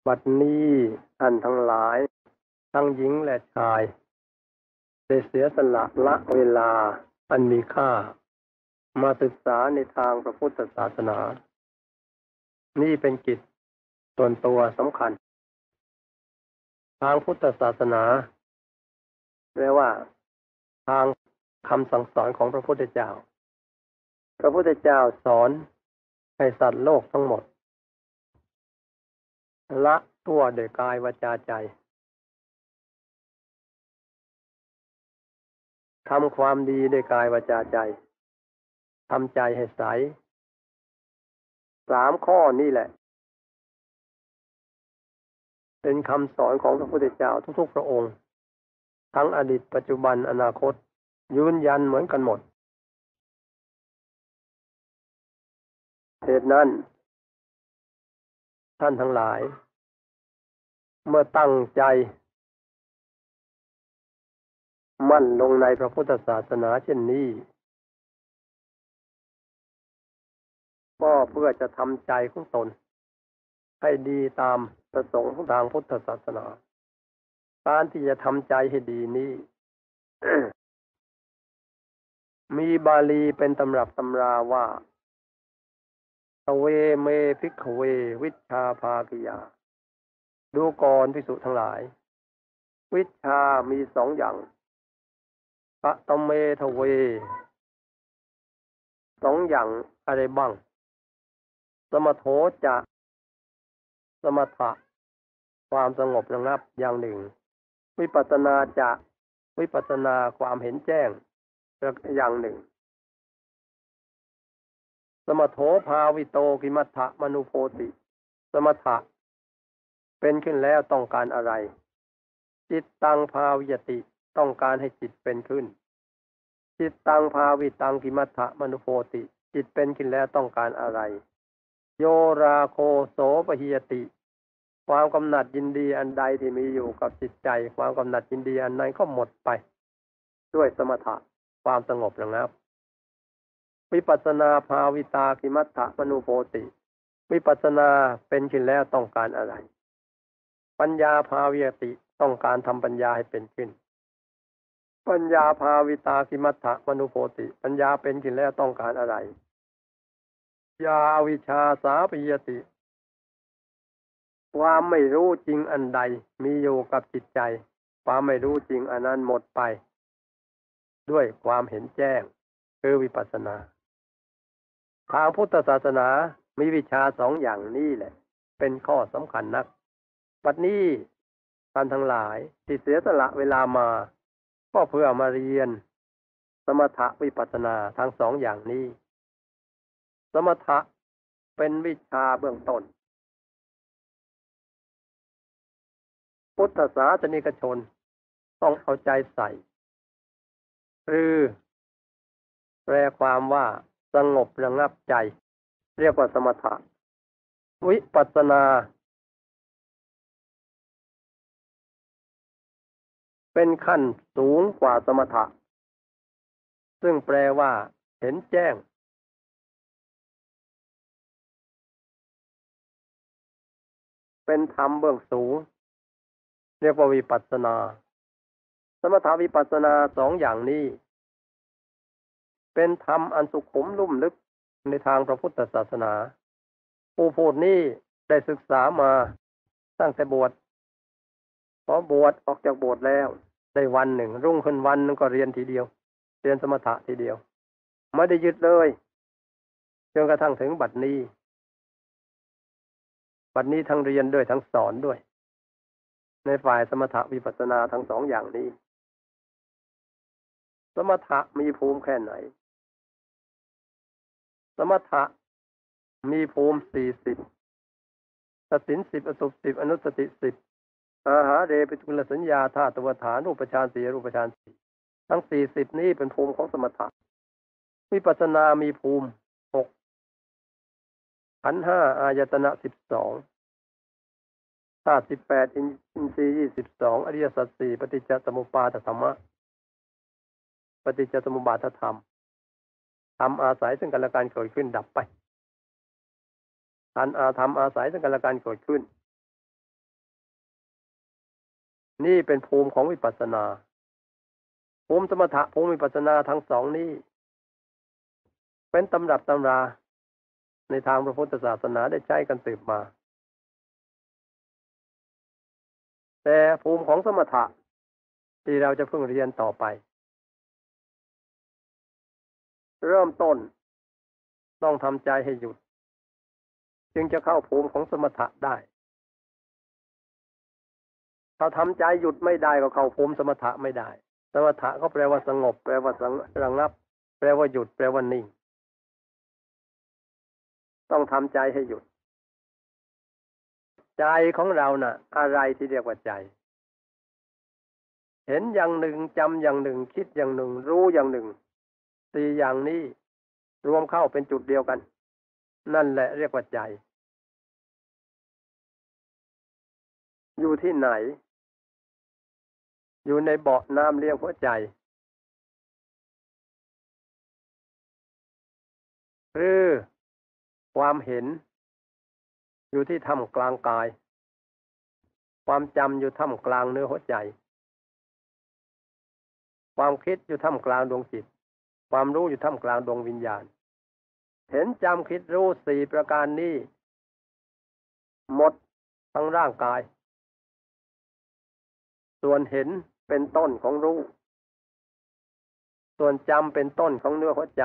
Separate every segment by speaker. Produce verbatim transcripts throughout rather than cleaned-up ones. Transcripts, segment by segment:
Speaker 1: บัดนี้ท่านทั้งหลายทั้งหญิงและชายได้เสียสละละเวลาอันมีค่ามาศึกษาในทางพระพุทธศาสนานี่เป็นกิจส่วนตัวสำคัญทางพุทธศาสนาเรียกว่าทางคำสั่งสอนของพระพุทธเจ้าพระพุทธเจ้าสอนให้สัตว์โลกทั้งหมดละชั่วโดยกายวาจาใจทำความดีโดยกายวาจาใจทำใจให้ใสสามข้อนี่แหละเป็นคำสอนของพระพุทธเจ้าทุกๆพระองค์ทั้งอดีตปัจจุบันอนาคตยืนยันเหมือนกันหมดเหตุนั้นท่านทั้งหลายเมื่อตั้งใจมั่นลงในพระพุทธศาสนาเช่นนี้ก็เพื่อจะทำใจของตนให้ดีตามประสงค์ของทางพุทธศาสนาการที่จะทำใจให้ดีนี้ มีบาลีเป็นตำรับตำราว่าทเวเมภิกขเววิชชาภาคิยาดูก่อนภิกษุทั้งหลายวิชชามีสองอย่างปะตเมทเวสองอย่างอะไรบ้างสมโถจะสมถะความสงบระงับอย่างหนึ่งวิปัสสนาจะวิปัสสนาความเห็นแจ้งอย่างหนึ่งสมโถภาวิโตกิมัฏฐมนุโพติสมถะเป็นขึ้นแล้วต้องการอะไรจิตตังภาวิยติต้องการให้จิตเป็นขึ้นจิตตังภาวิตังกิมัฏฐมนุโพติจิตเป็นขึ้นแล้วต้องการอะไรโยราโคโสปหิยติความกำหนัดยินดีอันใดที่มีอยู่กับจิตใจความกำหนัดยินดีอันนั้นก็หมดไปด้วยสมถะความสงบระงับวิปัสสนาภาวิตากิมัฏฐมนุโพติวิปัสสนาเป็นขึ้นแล้วต้องการอะไรปัญญาภาวิยติต้องการทำปัญญาให้เป็นขึ้นปัญญาภาวิตากิมัฏฐมนุโพติปัญญาเป็นขึ้นแล้วต้องการอะไรยาวิชชาสาปิยติความไม่รู้จริงอันใดมีอยู่กับจิตใจความไม่รู้จริงอันนั้นหมดไปด้วยความเห็นแจ้งคือวิปัสสนาทางพุทธศาสนามีวิชาสองอย่างนี้แหละเป็นข้อสำคัญนักบัดนี้ท่านทั้งหลายที่เสียสละเวลามาก็เพื่อมาเรียนสมถะวิปัสสนาทั้งสองอย่างนี้สมถะเป็นวิชาเบื้องต้นพุทธศาสนิกชนต้องเอาใจใส่หรือแปลความว่าสงบระงับใจเรียกว่าสมถะวิปัสสนาเป็นขั้นสูงกว่าสมถะซึ่งแปลว่าเห็นแจ้งเป็นธรรมเบื้องสูงเรียกว่าวิปัสสนาสมถะวิปัสสนาสองอย่างนี้เป็นธรรมอันสุขุมลุ่มลึกในทางพระพุทธศาสนาผู้พูดนี้ได้ศึกษามาตั้งแต่บวชพอบวชออกจากโบสถ์แล้วได้วันหนึ่งรุ่งขึ้นวันนึงก็เรียนทีเดียวเรียนสมถะทีเดียวไม่ได้หยุดเลยจนกระทั่งถึงบัดนี้บัดนี้ทั้งเรียนด้วยทั้งสอนด้วยในฝ่ายสมถะวิปัสสนาทั้งสองอย่างนี้สมถะมีภูมิแค่ไหนสมถะมีภูมิสี่สิบสติสิบอสุปสิบอนุสติสิบอาหาเรปิตุลสัญญาธาตุวฐานรูปฌานสี่รูปฌานสี่ทั้งสี่สิบนี้เป็นภูมิของสมถะวิปัสสนามีภูมิหกขันธ์ห้าอายตนะสิบสองธาตุสิบแปดอินทรีย์ยี่สิบสองอริยสัจสี่ปฏิจจสมุปบาทธรรมะปฏิจจสมุปบาทธรรมธรรมอาศัยซึ่งกันและกันเกิดขึ้นดับไปขันธ์อาธรรมอาศัยซึ่งกันและกันเกิดขึ้นนี่เป็นภูมิของวิปัสสนาภูมิสมถะภูมิวิปัสสนาทั้งสองนี้เป็นตำรับตำราในทางพระพุทธศาสนาได้ใช้กันสืบมาแต่ภูมิของสมถะที่เราจะเพิ่งเรียนต่อไปเริ่มต้นต้องทำใจให้หยุดจึงจะเข้าภูมิของสมถะได้ถ้าทำใจหยุดไม่ได้ก็เข้าภูมิสมถะไม่ได้สมถะก็แปลว่าสงบแปลว่าระงับแปลว่าหยุดแปลว่านิ่งต้องทำใจให้หยุดใจของเราน่ะอะไรที่เรียกว่าใจเห็นอย่างหนึ่งจำอย่างหนึ่งคิดอย่างหนึ่งรู้อย่างหนึ่งสี่อย่างนี้รวมเข้าเป็นจุดเดียวกันนั่นแหละเรียกว่าใจอยู่ที่ไหนอยู่ในเบาะน้ำเลี้ยงหัวใจหรือความเห็นอยู่ที่ท่ามกลางกายความจำอยู่ท่ามกลางเนื้อหัวใจความคิดอยู่ท่ามกลางดวงจิตความรู้อยู่ท่ามกลางดวงวิญญาณเห็นจำคิดรู้สี่ประการนี้หมดทั้งร่างกายส่วนเห็นเป็นต้นของรู้ส่วนจำเป็นต้นของเนื้อหัวใจ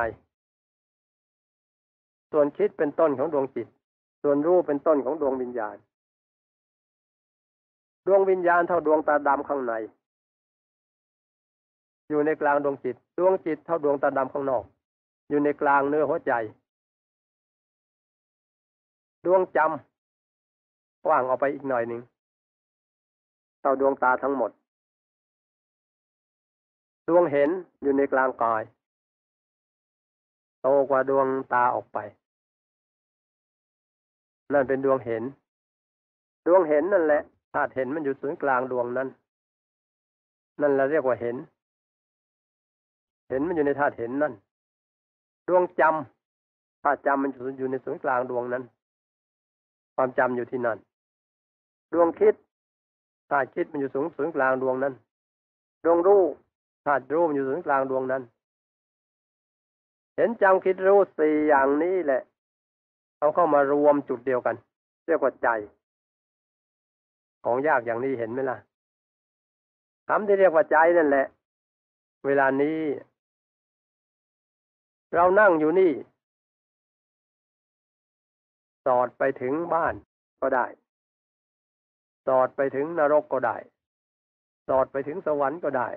Speaker 1: ส่วนคิดเป็นต้นของดวงจิตส่วนรู้เป็นต้นของดวงวิญญาณดวงวิญญาณเท่าดวงตาดำข้างในอยู่ในกลางดวงจิตดวงจิตเท่าดวงตาดำข้างนอกอยู่ในกลางเนื้อหัวใจดวงจำกว้างออกไปอีกหน่อยหนึ่งเท่าดวงตาทั้งหมดดวงเห็นอยู่ในกลางกายโตกว่าดวงตาออกไปนั่นเป็นดวงเห็นดวงเห็นนั่นแหละธาตุเห็นมันอยู่ศูนย์กลางดวงนั้นนั่นเราเรียกว่าเห็นเห็นมันอยู่ในธาตุเห็นนั่นดวงจำธาตุจำมันอยู่ในศูนย์กลางดวงนั้นความจำอยู่ที่นั่นดวงคิดธาตุคิดมันอยู่ศูนย์ศูนย์กลางดวงนั้นดวงรู้ธาตุรู้มันอยู่ศูนย์กลางดวงนั้นเห็นจำคิดรู้สี่อย่างนี้แหละเอาเข้ามารวมจุดเดียวกันเรียกว่าใจของยากอย่างนี้เห็นไหมล่ะคำที่เรียกว่าใจนั่นแหละเวลานี้เรานั่งอยู่นี่สอดไปถึงบ้านก็ได้สอดไปถึงนรกก็ได้สอดไปถึงสวรรค์ก็ได้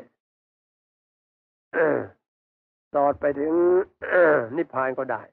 Speaker 1: สอดไปถึง นิพพานก็ได้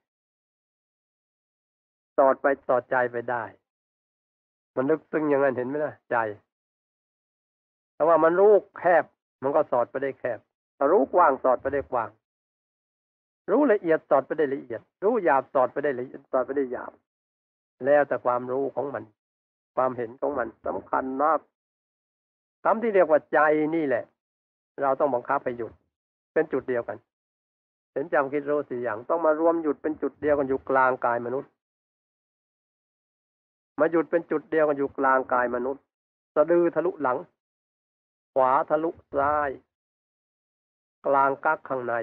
Speaker 1: สอดไปสอดใจไปได้มันลึกซึ้งอย่างนั้นเห็นไหมล่ะใจแต่ว่ามันรู้แคบมันก็สอดไปได้แคบถ้ารู้กว้างสอดไปได้กว้างรู้ละเอียดสอดไปได้ละเอียดรู้หยาบสอดไปได้ละเอียดสอดไปได้หยาบแล้วแต่ความรู้ของมันความเห็นของมันสำคัญมากคำที่เรียกว่าใจนี่แหละเราต้องบังคับให้หยุดเป็นจุดเดียวกันเห็นจำคิดรู้สี่อย่างต้องมารวมหยุดเป็นจุดเดียวกันอยู่กลางกายมนุษย์มาหยุดเป็นจุดเดียวกันอยู่กลางกายมนุษย์สะดือทะลุหลังขวาทะลุซ้ายกลางกักข้างใน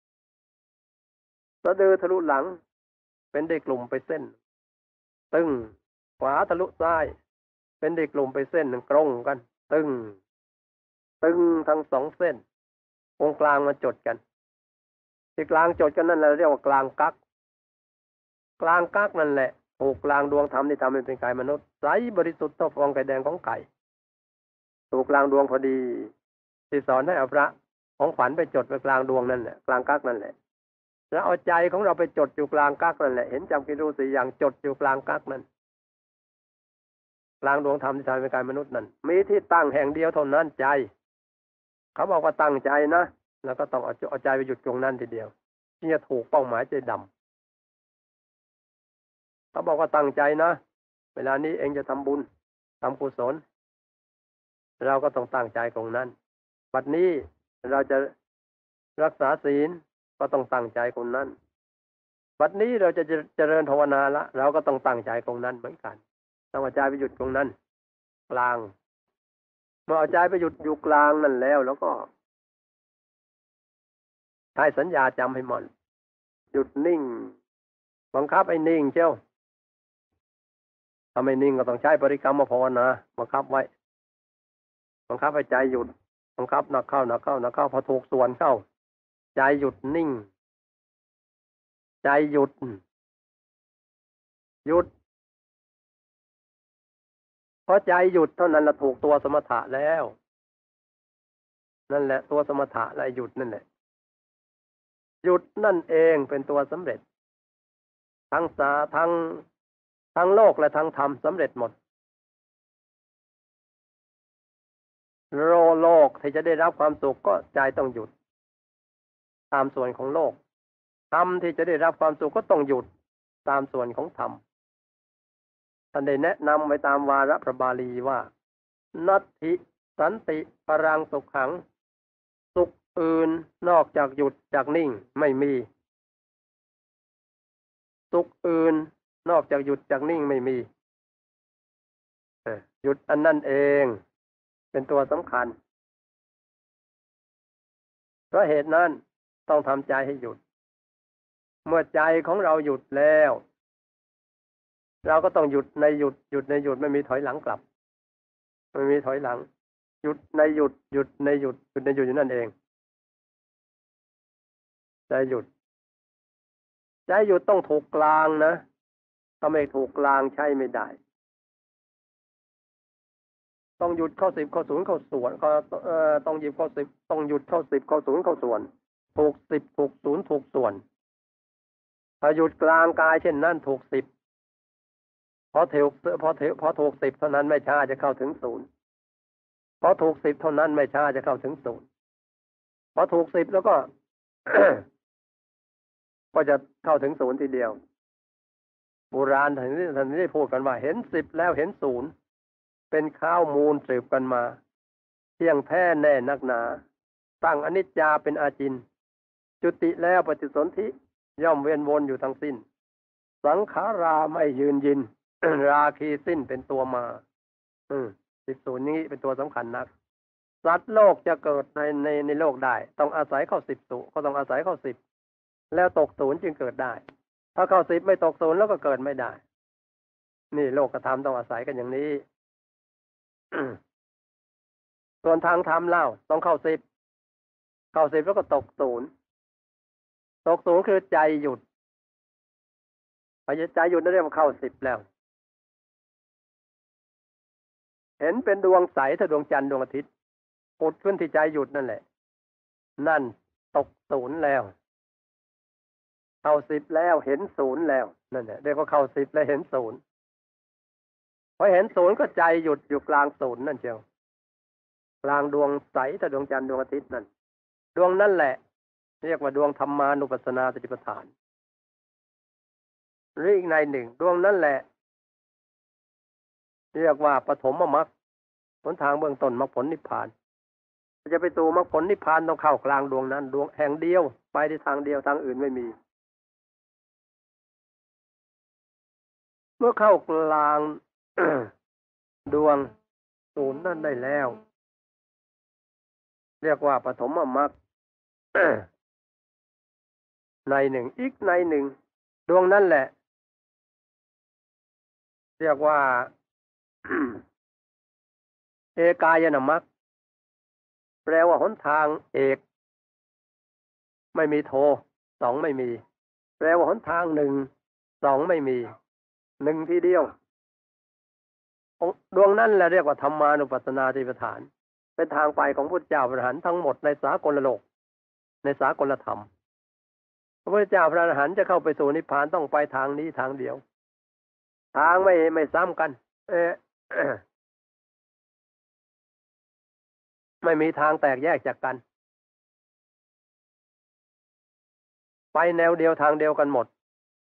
Speaker 1: สะดือทะลุหลังเป็นได้กลุ่มไปเส้นตึงขวาทะลุซ้ายเป็นได้กลุ่มไปเส้นหนึ่งตรงกันตึงตึงทั้งสองเส้นตรงกลางมาจดกันที่กลางจดกันนั่นเราเรียกว่ากลางกักกลางกักนั่นแหละถูกกลางดวงธรรมที่ทำให้เป็นกายมนุษย์ใสบริสุทธิ์เท่าฟองไข่แดงของไก่ถูกกลางดวงพอดีที่สอนให้เอาพระของขวัญไปจดไว้กลางดวงนั่นแหละกลางกักนั่นแหละแล้วเอาใจของเราไปจดอยู่กลางกักนั่นแหละเห็นจำกิรู้สี่อย่างจดอยู่กลางกักนั่นกลางดวงธรรมที่ทำให้เป็นกายมนุษย์นั่นมีที่ตั้งแห่งเดียวเท่านั้นใจเขาบอกว่าตั้งใจนะแล้วก็ต้องเอาเอาใจไปหยุดตรงนั้นทีเดียวที่จะถูกเป้าหมายใจดำเขาบอกว่าตั้งใจนะเวลานี้เองจะทำบุญทำกุศลเราก็ต้องตั้งใจตรงนั้นบัดนี้เราจะรักษาศีลก็ต้องตั้งใจตรงนั้นบัดนี้เราจะเจริญภาวนาละเราก็ต้องตั้งใจตรงนั้นเหมือนกันต้องเอาใจไปหยุดตรงนั้นกลางเมื่อเอาใจไปหยุดอยู่กลางนั่นแล้วแล้วก็ใช้สัญญาจำให้มันหยุดนิ่งบังคับไอ้นิ่งเจ้าถ้าไม่นิ่งก็ต้องใช้บริกรรมภาวนาบังคับไว้บังคับให้ใจหยุดบังคับหนักเข้าหนักเข้าหนักเข้าพอถูกส่วนเข้าใจหยุดนิ่งใจหยุดหยุดพอใจหยุดเท่านั้นละถูกตัวสมถะแล้วนั่นแหละตัวสมถะและหยุดนั่นแหละหยุดนั่นเองเป็นตัวสำเร็จทั้งสาทั้งทั้งโลกและทั้งธรรมสำเร็จหมดโลโลกที่จะได้รับความสุขก็ใจต้องหยุดตามส่วนของโลกธรรมที่จะได้รับความสุขก็ต้องหยุดตามส่วนของธรรมท่านได้แนะนำไว้ตามวาระพระบาลีว่านัตถิสันติปรังสุขขังสุขอื่นนอกจากหยุดจากนิ่งไม่มีสุขอื่นนอกจากหยุดจากนิ่งไม่มีหยุดอันนั่นเองเป็นตัวสำคัญเพราะเหตุนั้นต้องทำใจให้หยุดเมื่อใจของเราหยุดแล้วเราก็ต้องหยุดในหยุดหยุดในหยุดไม่มีถอยหลังกลับไม่มีถอยหลังหยุดในหยุดหยุดในหยุดหยุดในหยุดอยู่นั่นเองใจหยุดใจหยุดต้องถูกกลางนะถ้าไม่ถูกกลางใช้ไม่ได้ต้องหยุดเข้าสิบเข้าศูนย์เข้าส่วนก็เอ่อต้องหยุดเข้าสิบต้องหยุดเข้าสิบเข้าศูนย์เข้าส่วนถูกสิบถูกศูนย์ถูกส่วนถ้าหยุดกลางกายเช่นนั้นถูกสิบพอถูกพอถูกพอถูกสิบเท่านั้นไม่ช้าจะเข้าถึงศูนย์พอถูกสิบเท่านั้นไม่ช้าจะเข้าถึงศูนย์พอถูกสิบแล้วก็ ก็จะเข้าถึงศูนย์ทีเดียวโบราณท่านนี้ท่านนี้ได้พูดกันว่าเห็นสิบแล้วเห็นศูนย์เป็นข้าวมูลสืบกันมาเที่ยงแท้แน่นักหนาตั้งอนิจจาเป็นอาจินจุติแล้วปฏิสนธิย่อมเวียนวนอยู่ทั้งสิ้นสังขาราไม่ยืนยิน ราคีสิ้นเป็นตัวมาอืมสิบศูนย์นี้เป็นตัวสำคัญนักสัตว์โลกจะเกิดในในในโลกได้ต้องอาศัยเข้าสิบสูก็ต้องอาศัยเข้าสิบแล้วตกศูนย์จึงเกิดได้ถ้าเข้าสิบไม่ตกศูนย์แล้วก็เกิดไม่ได้นี่โลกธรรมต้องอาศัยกันอย่างนี้ ส่วนทางธรรมเล่าต้องเข้าสิบเข้าสิบแล้วก็ตกศูนย์ตกศูนย์คือใจหยุดพอใจหยุดนั่นเรียกว่าเข้าสิบแล้วเห็นเป็นดวงใสถ้าดวงจันทร์ดวงอาทิตย์ปุดขึ้นที่ใจหยุดนั่นแหละนั่นตกศูนย์แล้วเข้าสิบแล้วเห็นศูนย์แล้วนั่นแหละเรียกว่าเข้าสิบแล้วเห็นศูนย์พอเห็นศูนย์ก็ใจหยุดอยู่กลางศูนย์นั่นเชียวกลางดวงใสถ้าดวงจันทร์ดวงอาทิตย์นั่นดวงนั่นแหละเรียกว่าดวงธรรมานุปัสสนาสติปัฏฐานหรืออีกในหนึ่งดวงนั่นแหละเรียกว่าปฐมมรรคหนทางเบื้องต้นมรรคผลนิพพานจะไปสู่มรรคผลนิพพานต้องเข้ากลางดวงนั้นดวงแห่งเดียวไปในทางเดียวทางอื่นไม่มีเมื่อเข้ากลาง ดวงศูนย์นั่นได้แล้วเรียกว่าปฐมมรรค ในหนึ่งอีกในหนึ่งดวงนั่นแหละเรียกว่า เอกายนมรรคแปลว่าหนทางเอกไม่มีโทสองไม่มีแปลว่าหนทางหนึ่งสองไม่มีหนึ่งทีเดียวดวงนั้นแหละเรียกว่าธรรมานุปัสสนาสติปัฏฐานเป็นทางไปของพุทธเจ้าพระอรหันต์ทั้งหมดในสากลโลกในสากลธรรมพระพุทธเจ้าพระอรหันต์จะเข้าไปสู่นิพพานต้องไปทางนี้ทางเดียวทางไม่ไม่ซ้ำกันเออ ไม่มีทางแตกแยกจากกันไปแนวเดียวทางเดียวกันหมด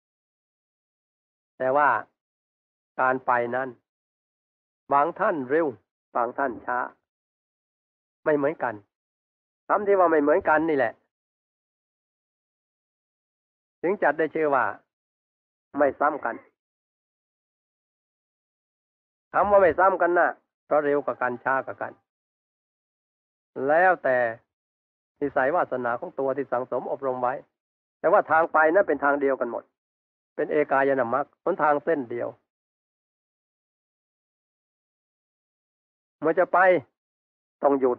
Speaker 1: แต่ว่าการไปนั้นบางท่านเร็วบางท่านช้าไม่เหมือนกันคำที่ว่าไม่เหมือนกันนี่แหละถึงจัดได้ชื่อว่าไม่ซ้ำกันคำว่าไม่ซ้ำกันนะเพราะเร็วกับกันช้ากับกันแล้วแต่นิสัยวาสนาของตัวที่สังสมอบรมไว้แต่ว่าทางไปนั้นเป็นทางเดียวกันหมดเป็นเอกายนามรรคหนทางเส้นเดียวเมื่อจะไปต้องหยุด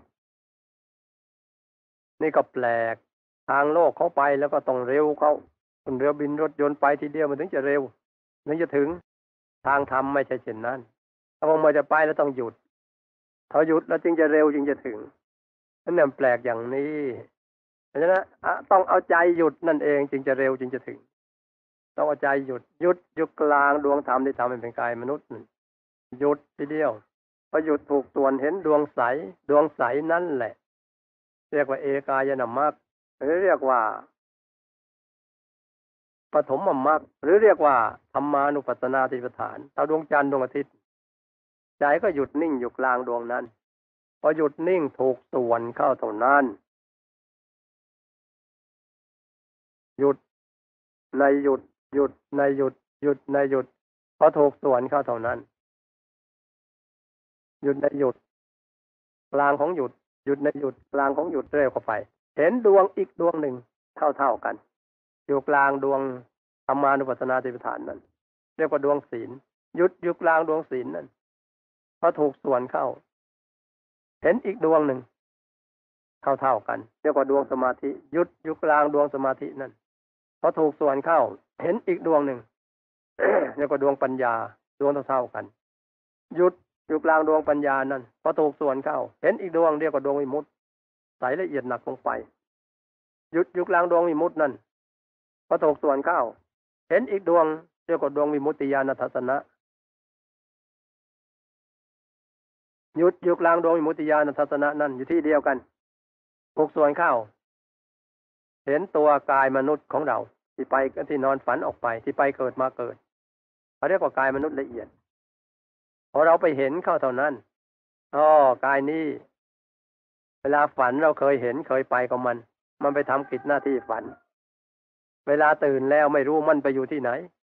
Speaker 1: นี่ก็แปลกทางโลกเขาไปแล้วก็ต้องเร็วเขาขึ้นเรือบินรถยนต์ไปทีเดียวมันถึงจะเร็วถึงจะถึงทางธรรมไม่ใช่เช่นนั้นถ้าเมื่อจะไปแล้วต้องหยุดถ้าหยุดแล้วจึงจะเร็วจึงจะถึงนั่นแหละแปลกอย่างนี้เพราะฉะนั้นต้องเอาใจหยุดนั่นเองจึงจะเร็วจึงจะถึงต้องเอาใจหยุดหยุดอยู่กลางดวงธรรมที่ทำให้เป็นกายมนุษย์หยุดทีเดียวพอหยุดถูกส่วนเห็นดวงใสดวงใสนั่นแหละเรียกว่าเอกายนามรรคหรือเรียกว่าปฐมมรรคหรือเรียกว่าธรรมานุปัสสนาสติปัฏฐานเอาดวงจันทร์ดวงอาทิตย์ใจก็หยุดนิ่งอยู่กลางดวงนั้นพอหยุดนิ่งถูกส่วนเข้าเท่านั้นหยุดในหยุดหยุดในหยุดหยุดในหยุดพอถูกส่วนเข้าเท่านั้นหยุดในหยุดกลางของหยุดหยุดในหยุดกลางของหยุดเร็วเข้าไปเห็นดวงอีกดวงหนึ่งเท่าเท่ากันอยู่กลางดวงธรรมานุปัสสนาสติปัฏฐานนั้นเรียกว่าดวงศีลหยุดอยู่กลางดวงศีลนั้นพอถูกส่วนเข้าเห็นอีกดวงหนึ่งเท่าเท่ากันเรียกว่าดวงสมาธิหยุดอยู่กลางดวงสมาธินั้นพอถูกส่วนเข้าเห็นอีกดวงหนึ่ง เรียกว่าดวงปัญญาดวงเท่าเท่ากันหยุดอยู่กลางดวงปัญญานั้นพอถูกส่วนเข้าเห็นอีกดวงเรียกว่าดวงวิมุตติใสละเอียดหนักลงไปหยุดอยู่กลางดวงวิมุตตินั้นพอถูกส่วนเข้าเห็นอีกดวงเรียกว่าดวงวิมุตติญาณทัศนะหยุดอยู่กลางดวงวิมุตติญาณทัศนะนั้นอยู่ที่เดียวกันถูกส่วนเข้าเห็นตัวกายมนุษย์ของเราที่ไปที่นอนฝันออกไปที่ไปเกิดมาเกิดเขาเรียกว่ากายมนุษย์ละเอียดพอเราไปเห็นเข้าเท่านั้นอ๋อกายนี้เวลาฝันเราเคยเห็นเคยไปกับมันมันไปทำกิจหน้าที่ฝันเวลาตื่นแล้วไม่รู้มันไปอยู่ที่ไหน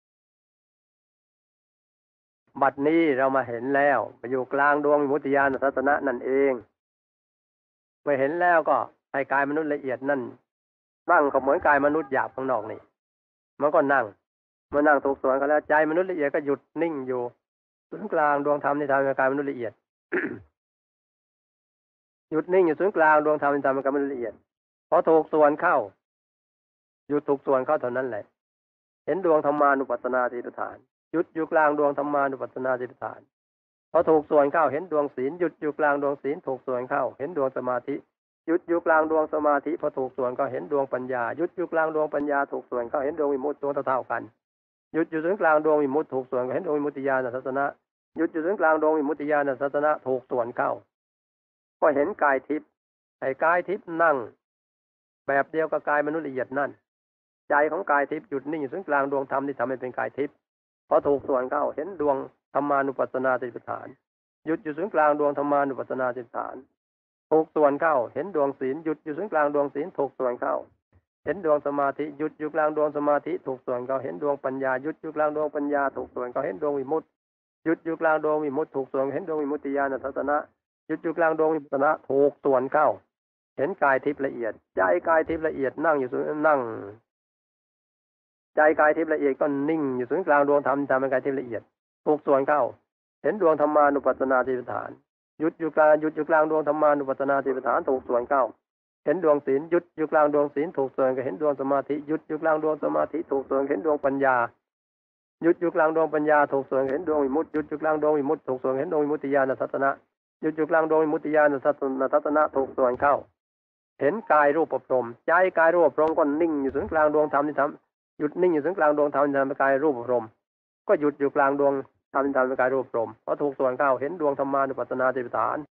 Speaker 1: บัดนี้เรามาเห็นแล้วไปอยู่กลางดวงวิมุตติญาณทัศนะนั่นเองเมื่อเห็นแล้วก็ให้กายมนุษย์ละเอียดนั่นนั่งก็เหมือนกายมนุษย์หยาบข้างนอกนี่มันก็นั่งเมื่อนั่งถูกส่วนกันแล้วใจมนุษย์ละเอียดก็หยุดนิ่งอยู่ศูนย์กลางดวงธรรมที่ทำให้กายมนุษย์ละเอียด หยุดนิ่งอยู่ศูนย์กลางดวงธรรมที่ทำให้กายมนุษย์ละเอียดพอถูกส่วนเข้าหยุดถูกส่วนเข้าเท่านั้นแหละเห็นดวงธรรมานุปัสสนาสติปัฏฐานหยุดอยู่กลางดวงธรรมานุปัสสนาสติปัฏฐานพอถูกส่วนเข้าเห็นดวงศีลหยุดอยู่กลางดวงศีลถูกส่วนเข้าเห็นดวงสมาธิหยุดอยู่กลางดวงสมาธิพอถูกส่วนก็เห็นดวงปัญญาหยุดอยู่กลางดวงปัญญาถูกส่วนก็เห็นดวงวิมุตติตัวเท่าๆกันหยุดอยู่ศูนย์กลางดวงวิมุตติถูกส่วนก็เห็นดวงวิมุตติญาณทัศนะหยุดอยู่ศูนย์กลางดวงวิมุตติญาณทัศนะถูกส่วนเข้าก็เห็นกายทิพย์ไอ้กายทิพย์นั่งแบบเดียวกับกายมนุษย์ละเอียดนั่นใจของกายทิพย์หยุดนิ่งอยู่ศูนย์กลางดวงธรรมที่ทำให้เป็นกายทิพย์พอถูกส่วนเข้าเห็นดวงธรรมานุปัสสนาสติปัฏฐานหยุดอยู่ศูนย์กลางดวงธรรมานุปัสสนาสติปัฏฐานถูกส่วนเข้าเห็นดวงศีลหยุดอยู่ศูนย์กลางดวงศีลถูกส่วนเข้าเห็นดวงสมาธิหยุดอยู่กลางดวงสมาธิถูกส่วนเข้าเห็นดวงปัญญาหยุดอยู่กลางดวงปัญญาถูกส่วนเข้าเห็นดวงวิมุตติหยุดอยู่กลางดวงวิมุตติถูกส่วนเห็นดวงวิมุตติญาณทัศนะหยุดอยู่กลางดวงวิมุตติญาณถูกส่วนเข้าเห็นกายทิพย์ละเอียดใจกายทิพย์ละเอียดนั่งอยู่ศูนย์นั่งใจกายทิพย์ละเอียดก็นิ่งอยู่ศูนย์กลางดวงธรรมทำเป็นกายทิพย์ละเอียดถูกส่วนเข้าเห็นดวงธรรมานุปัสสนาสติปัฏฐานหยุดอยู่กลางหยุดอยู่กลางดวงธรรมานุปัสสนาสติปัฏฐานถูกส่วนเข้าเห็นดวงศีลหยุดอยู่กลางดวงศีลถูกส่วนก็เห็นดวงสมาธิหยุดอยู่กลางดวงสมาธิถูกส่วนเห็นดวงปัญญาหยุดอยู่กลางดวงปัญญาถูกส่วนเห็นดวงวิมุตติหยุดอยู่กลางดวงวิมุตติถูกส่วนเห็นดวงวิมุตติญาณทัศนะหยุดอยู่กลางดวงวิมุตติญาณทัศนะถูกส่วนเข้าเห็นกายรูปพรหมใจกายรูปพรหมก็นิ่งอยู่ศูนย์กลางดวงธรรมที่ทำหยุดนิ่งอยู่ศูนย์กลางดวงธรรมที่ทำเป็นกายรูปพรหมก็หยุดอยู่กลางดวงธรรมที่ทำเป็นกายรูปพรหมพอถูกส่วนเข้าเห็นดวงธรรมานุปัสสนาสติปัฏฐาน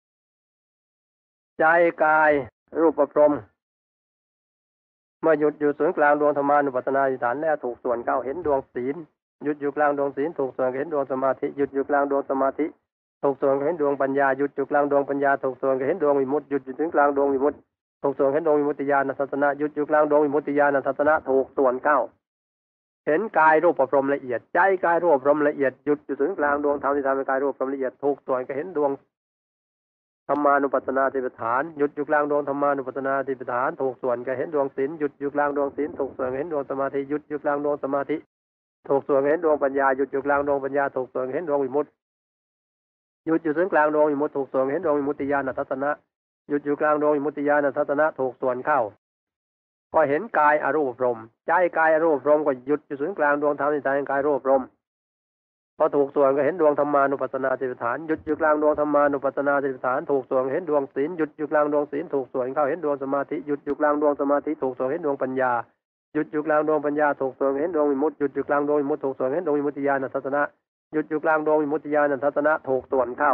Speaker 1: ใจกายรูปพรหมเมื่อหยุดอยู่ศูนย์กลางดวงธรรมานุปัสสนาสติปัฏฐานแล้วถูกส่วนเข้าเห็นดวงศีลหยุดอยู่กลางดวงศีลถูกส่วนเห็นดวงสมาธิหยุดอยู่กลางดวงสมาธิถูกส่วนเห็นดวงปัญญาหยุดอยู่กลางดวงปัญญาถูกส่วนเห็นดวงวิมุตติหยุดอยู่ถึงกลางดวงวิมุตติถูกส่วนเห็นดวงวิมุตติญาณทัศนะหยุดอยู่กลางดวงวิมุตติญาณทัศนะถูกส่วนเข้าเห็นกายรูปพรหมละเอียดใจกายรูปพรหมละเอียดหยุดอยู่ถึงกลางดวงธรรมที่ทำให้กายรูปพรหมละเอียดถูกส่วนก็เห็นดวงธรรมานุปัสสนาสติปัฏฐานหยุดอยู่กลางดวงธรรมานุปัสสนาสติปัฏฐานถูกส่วนก็เห็นดวงศีลหยุดอยู่กลางดวงศีลถูกส่วนเห็นดวงสมาธิหยุดอยู่กลางดวงสมาธิถูกส่วนเห็นดวงปัญญาหยุดอยู่กลางดวงปัญญาถูกส่วนเห็นดวงวิมุตติหยุดอยู่ถึงกลางดวงวิมุตติถูกส่วนเห็นดวงวิมุตติญาณทัศนะหยุดอยู่กลางดวงวิมุตติญาณทัศนะถูกส่วนเข้าก็เห็นกายอรูปรมใจกายอรูปรมก็หยุดอยู่ถึงกลางดวงธรรมในใจกายรูปรมพอถูกส่วนก็เห็นดวงธรรมานุปัสสนาสติปัฏฐานหยุดอยู่กลางดวงธรรมานุปัสสนาสติปัฏฐานถูกส่วนเห็นดวงศีลหยุดอยู่กลางดวงศีลถูกส่วนเข้าเห็นดวงสมาธิหยุดอยู่กลางดวงสมาธิถูกส่วนเห็นดวงปัญญาหยุดอยู่กลางดวงปัญญาถูกส่วนเห็นดวงวิมุตติหยุดอยู่กลางดวงวิมุตติถูกส่วนเห็นดวงวิมุตติญาณทัศนะหยุดอยู่กลางดวงวิมุตติญาณทัศนะถูกส่วนเข้า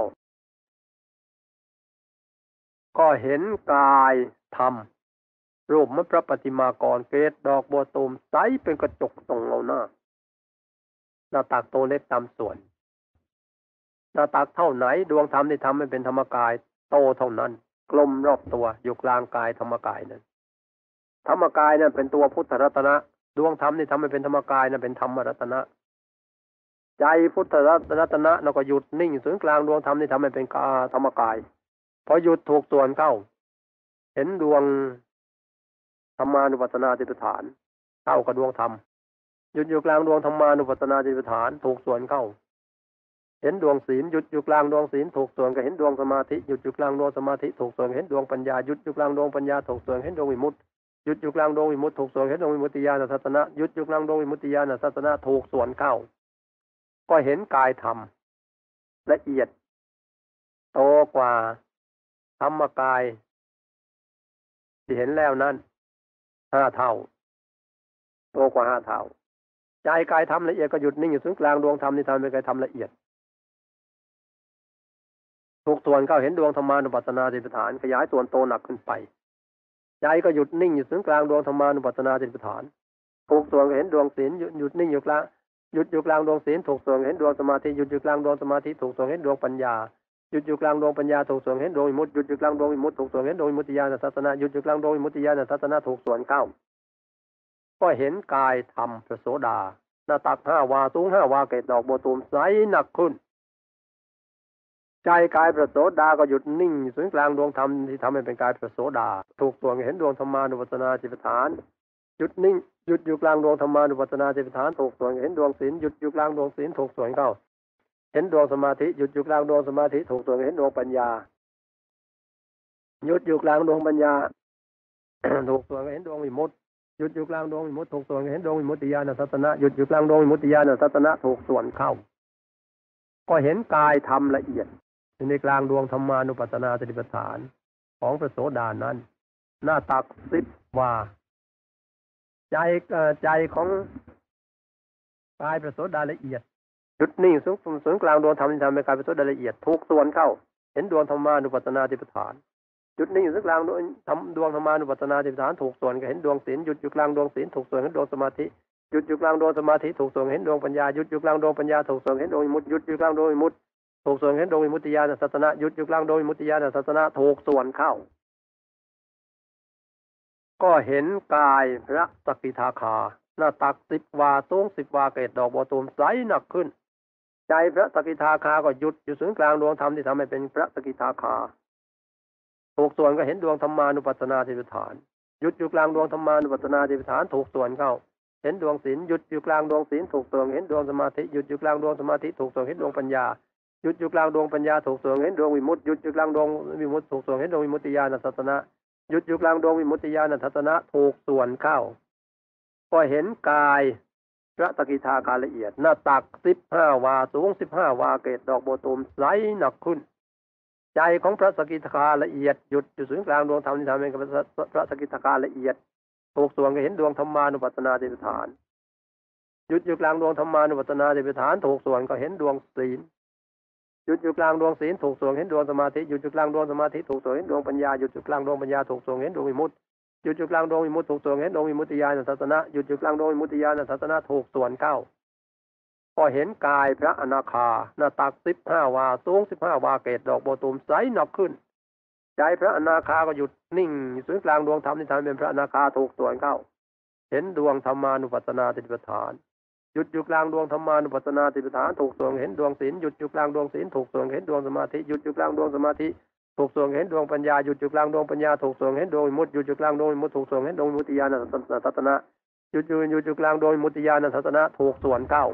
Speaker 1: ก็เห็นกายธรรมรูปมันพระปฏิมากรเกศดอกบัวตูมใสเป็นกระจกส่องเงาหน้าหน้าตักโตเล็กตามส่วนหน้าตักเท่าไหนดวงธรรมที่ทำให้เป็นธรรมกายโตเท่านั้นกลมรอบตัวอยู่กลางกายธรรมกายนั้นธรรมกายนั้นเป็นตัวพุทธรัตนะดวงธรรมที่ทำให้เป็นธรรมกายนั้นเป็นธรรมรัตนะใจพุทธรัตนะเราก็หยุดนิ่งศูนย์กลางดวงธรรมที่ทำให้เป็นกาธรรมกายพอหยุดถูกส่วนเข้าเห็นดวงธรรมานุปัสสนาสติปัฏฐานเข้ากับดวงธรรมหยุดอยู่กลางดวงธรรมานุปัสสนาสติปัฏฐานถูกส่วนเข้าเห็นดวงศีลหยุดอยู่กลางดวงศีลถูกส่วนก็เห็นดวงสมาธิหยุดอยู่กลางดวงสมาธิถูกส่วนเห็นดวงปัญญาหยุดอยู่กลางดวงปัญญาถูกส่วนเห็นดวงวิมุตติหยุดอยู่กลางดวงวิมุตติถูกส่วนเห็นดวงวิมุตติญาณทัศนะหยุดอยู่กลางดวงวิมุตติญาณทัศนะถูกส่วนเข้าก็เห็นกายธรรมละเอียดโตกว่าธรรมกายที่เห็นแล้วนั้นห้าเท่าโตกว่าห้าเท่าใจกายธรรมละเอียดก็หยุดนิ่งอยู่ศูนย์กลางดวงธรรมที่ทำเป็นกายธรรมละเอียดถูกส่วนเข้าเห็นดวงธรรมานุปัสสนาสติปัฏฐานขยายส่วนโตหนักขึ้นไปใจก็หยุดนิ่งอยู่ศูนย์กลางดวงธรรมานุปัสสนาสติปัฏฐานถูกส่วนก็เห็นดวงศีลหยุดนิ่งอยู่กลางหยุดอยู่กลางดวงศีลถูกส่วนเห็นดวงสมาธิหยุดอยู่กลางดวงสมาธิถูกส่วนเห็นดวงปัญญาหยุดอยู่กลางดวงปัญญาถูกส่วนเห็นดวงวิมุตติหยุดอยู่กลางดวงวิมุตติถูกส่วนเห็นดวงวิมุตติญาณทัศนะหยุดอยู่กลางดวงวิมุตติญาณทัศนะถูกส่วนเข้าก็เห็นกายธรรมพระโสดาหน้าตักห้าวาสูงห้าวาเกศดอกบัวตูมใสหนักขึ้นใจกายพระโสดาก็หยุดนิ่งอยู่ศูนย์กลางดวงธรรมที่ทำให้เป็นกายพระโสดาถูกส่วนเห็นดวงธรรมานุปัสสนาสติปัฏฐานหยุดนิ่งหยุดอยู่กลางดวงธรรมานุปัสสนาสติปัฏฐานถูกส่วนเห็นดวงศีลหยุดอยู่กลางดวงศีลถูกส่วนเข้าเห็นดวงสมาธิหยุดอยู่กลางดวงสมาธิถูกส่วนเห็นดวงปัญญาหยุดอยู่กลางดวงปัญญา ถูกส่วนเห็นดวงวิมุตติหยุดอยู่กลางดวงวิมุตติถูกส่วนเห็นดวงวิมุตติญาณทัศนะหยุดอยู่กลางดวงวิมุตติญาณทัศนะถูกส่วนเข้าก็เห็นกายธรรมละเอียดในกลางดวงธรรมานุปัสสนาสติปัฏฐานของพระโสดานั้นหน้าตักสิบวาใจใจของกายพระโสดาละเอียดหยุดนิ่งสูงสูงกลางดวงธรรมที่ทำให้กายพระโสดาละเอียดถูกส่วนเข้าเห็นดวงธรรมานุปัสสนาสติปัฏฐานหยุดนิ่งอยู่กลางดวงธรรมดวงธรรมานุปัสสนาสติปัฏฐานถูกส่วนก็เห็นดวงศีลหยุดอยู่กลางดวงศีลถูกส่วนเห็นดวงสมาธิหยุดอยู่กลางดวงสมาธิถูกส่วนเห็นดวงปัญญาหยุดอยู่กลางดวงปัญญาถูกส่วนเห็นดวงวิมุตติหยุดอยู่กลางดวงวิมุตติถูกส่วนเห็นดวงวิมุตติญาณทัศนะหยุดอยู่กลางดวงวิมุตติญาณทัศนะถูกส่วนเข้าก็เห็นกายพระสกิทาคาหน้าตักสิบวาสูงสิบวาเกศดอกบัวตูมใสหนักขึ้นใจพระสกิทาคาก็หยุดอยู่ศูนย์กลางดวงธรรมที่ทำให้เป็นพระสกิทาคาถูกส่วนก็เห็นดวงธรรมานุปัสสนาสติปัฏฐานหยุดอยู่กลางดวงธรรมานุปัสสนาสติปัฏฐานถูกส่วนเข้าเห็นดวงศีลหยุดอยู่กลางดวงศีลถูกส่วนเห็นดวงสมาธิหยุดอยู่กลางดวงสมาธิถูกส่วนเห็นดวงปัญญาหยุดอยู่กลางดวงปัญญาถูกส่วนเห็นดวงวิมุตติหยุดอยู่กลางดวงวิมุตติถูกส่วนเห็นดวงวิมุตติญาณทัศนะหยุดอยู่กลางดวงวิมุตติญาณทัศนะถูกส่วนเข้าก็เห็นกายพระสกิทาคาละเอียดหน้าตักสิบห้าวาสูงสิบห้าวาเกศดอกบัวตูมใสหนักขึ้นใจของพระสกิทาคาละเอียดหยุดอยู่ศูนย์กลางดวงธรรมที่ทำให้กับพระสกิทาคาละเอียดถูกส่วนก็เห็นดวงธรรมานุปัสสนาสติปัฏฐานหยุดอยู่กลางดวงธรรมานุปัสสนาสติปัฏฐานถูกส่วนก็เห็นดวงศีลหยุดอยู่กลางดวงศีลถูกส่วนเห็นดวงสมาธิหยุดอยู่กลางดวงสมาธิถูกส่วนเห็นดวงปัญญาหยุดอยู่กลางดวงปัญญาถูกส่วนเห็นดวงวิมุตติหยุดอยู่กลางดวงวิมุตติถูกส่วนเห็นดวงวิมุตติญาณทัศนะหยุดอยู่กลางดวงวิมุตติญาณทัศนะถูกส่วนเข้าก็เห็นกายพระอนาคาหน้าตักสิบห้าวาสูงสิบห้าวาเกศดอกบัวตูมใสหนักขึ้นใจพระอนาคาก็หยุดนิ่งอยู่ศูนย์กลางดวงธรรมที่ทำเป็นพระอนาคาถูกส่วนเข้าเห็นดวงธรรมานุปัสสนาสติปัฏฐานหยุดอยู่กลางดวงธรรมานุปัสสนาสติปัฏฐานถูกส่วนเห็นดวงศีลหยุดอยู่กลางดวงศีลถูกส่วนเห็นดวงสมาธิหยุดอยู่กลางดวงสมาธิถูกส่วนเห็นดวงปัญญาหยุดอยู่กลางดวงปัญญาถูกส่วนเห็นดวงวิมุตติหยุดอยู่กลางดวงวิมุตติถูกส่วนเห็นดวงวิมุตติญาณทัศนะหยุดอยู่หยุดอยู่กลางดวงวิมุตติญาณทัศนะถูกส่วนเข้า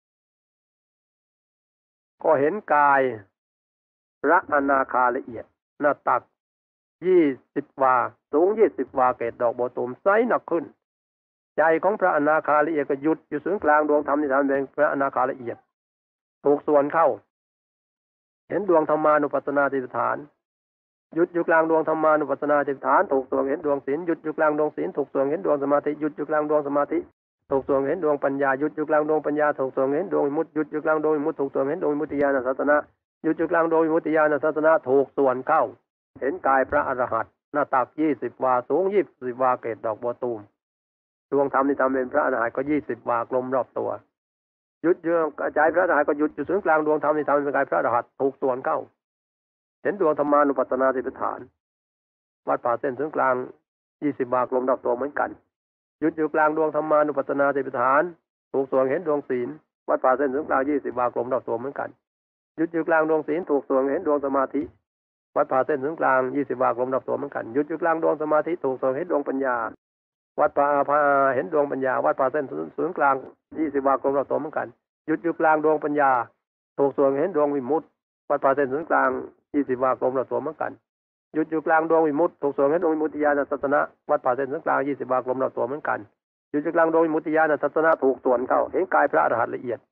Speaker 1: ก็เห็นกายระอนาคาละเอียดหน้าตักยี่สิบวาสูงยี่สิบวาเกศดอกบัวตูมไซหนักขึ้นใจของพระอนาคาละเอียดก็หยุดอยู่ศูนย์กลางดวงธรรมที่ทำเป็นพระอนาคาละเอียดถูกส่วนเข้าเห็นดวงธรรมานุปัสสนาติฏฐานหยุดอยู่กลางดวงธรรมานุปัสสนาติฏฐานถูกส่วนเห็นดวงศีลหยุดอยู่กลางดวงศีลถูกส่วนเห็นดวงสมาธิหยุดอยู่กลางดวงสมาธิถูกส่วนเห็นดวงปัญญาหยุดอยู่กลางดวงปัญญาถูกส่วนเห็นดวงวิมุตติหยุดอยู่กลางดวงวิมุตติถูกส่วนเห็นดวงวิมุตติญาณทัศนะหยุดอยู่กลางดวงวิมุตติญาณทัศนะถูกส่วนเข้าเห็นกายพระอรหันต์หน้าตักยี่สิบวาสูงยี่สิบวาเกศดอกบัวตูมดวงธรรมที่ทำเป็นพระอรหันต์ก็ยี่สิบวากลมรอบตัวหยุดเยื่อกระจายพระอรหันต์ก็หยุดอยู่ศูนย์กลางดวงธรรมที่ทำเป็นกายพระอรหันต์ถูกส่วนเข้าเห็นดวงธรรมานุปัสสนาติฏฐานวัดป่าเส้นศูนย์กลางยี่สิบวากลมรอบตัวเหมือนกันหยุดอยู่กลางดวงธรรมานุปัสสนาติฏฐานถูกส่วนเห็นดวงศีลวัดป่าเส้นศูนย์กลางยี่สิบวากลมรอบตัวเหมือนกันหยุดอยู่กลางดวงศีลถูกส่วนเห็นดวงสมาธิวัดป่าเส้นศูนย์กลางยี่สิบวากลมรอบตัวเหมือนกันหยุดอยู่กลางดวงสมาธิถูกส่วนเห็นดวงปัญญาวัดป่าพาเห็นดวงปัญญาวัดป่าเส้นศูนย์กลางยี่สิบวากลมรอบตัวเหมือนกันหยุดอยู่กลางดวงปัญญาถูกส่วนเห็นดวงวิมุตติวัดป่าเส้นศูนย์กลางยี่สิบวากลมรอบตัวเหมือนกันหยุดอยู่กลางดวงวิมุตติถูกส่วนเห็นดวงวิมุตติญาณทัศนะวัดป่าเส้นศูนย์กลางยี่สิบวากลมรอบตัวเหมือนกันหยุดอยู่กลางดวงวิมุตติญาณทัศนะถูกส่วนเข้าเห็นกายพระอรหันต์ละเอียด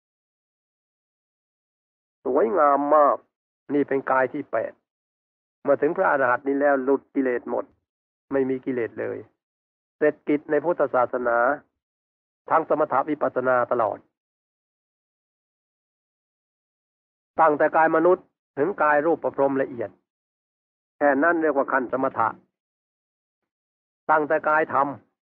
Speaker 1: สวยงามมากนี่เป็นกายที่แปดเมื่อถึงพระอรหันต์นี้แล้วหลุดกิเลสหมดไม่มีกิเลสเลยเสร็จกิจในพุทธศาสนาทั้งสมถะวิปัสสนาตลอดตั้งแต่กายมนุษย์ถึงกายรูปประพรมละเอียดแค่นั้นเรียกว่าขั้นสมถะตั้งแต่กายธรรม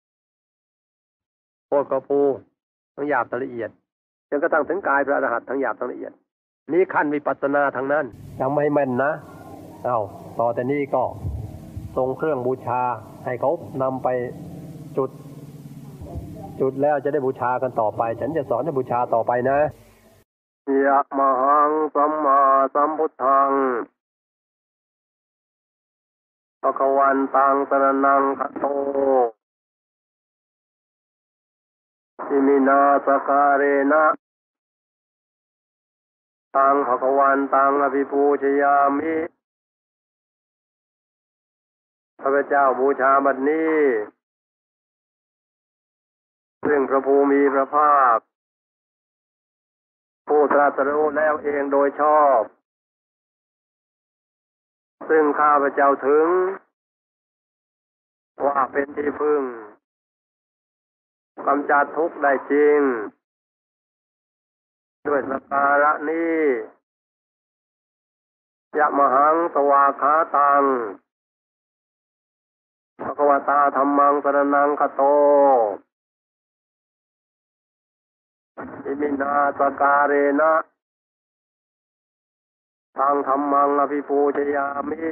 Speaker 1: โคตรกระพูทั้งหยาบทั้งละเอียดจนกระทั่งถึงกายพระอรหันต์ทั้งหยาบทั้งละเอียดนี้ขั้นวิปัสสนาทางนั้นจำไม่แม่นนะเอาต่อแต่นี้ก็ทรงเครื่องบูชาให้เขานำไปจุดจุดแล้วจะได้บูชากันต่อไปฉันจะสอนให้บูชาต่อไปนะยะมหังสัมมาสัมพุทธังภคะวันตังสรณังคัจโตอิมินาสการะตังภคะวันตังอภิปูชยามิข้าพเจ้าบูชาบัดนี้ซึ่งพระภูมิพระภาคผู้ตรัสรู้แล้วเองโดยชอบซึ่งข้าพเจ้าถึงว่าเป็นที่พึ่งกำจัดทุกข์ได้จริงด้วยสักการะนี้ยะมหังสวากขาตังภควตาธัมมังสรณังคัจโตอิมินาสการณะตังธัมมังอภิปูชยามิ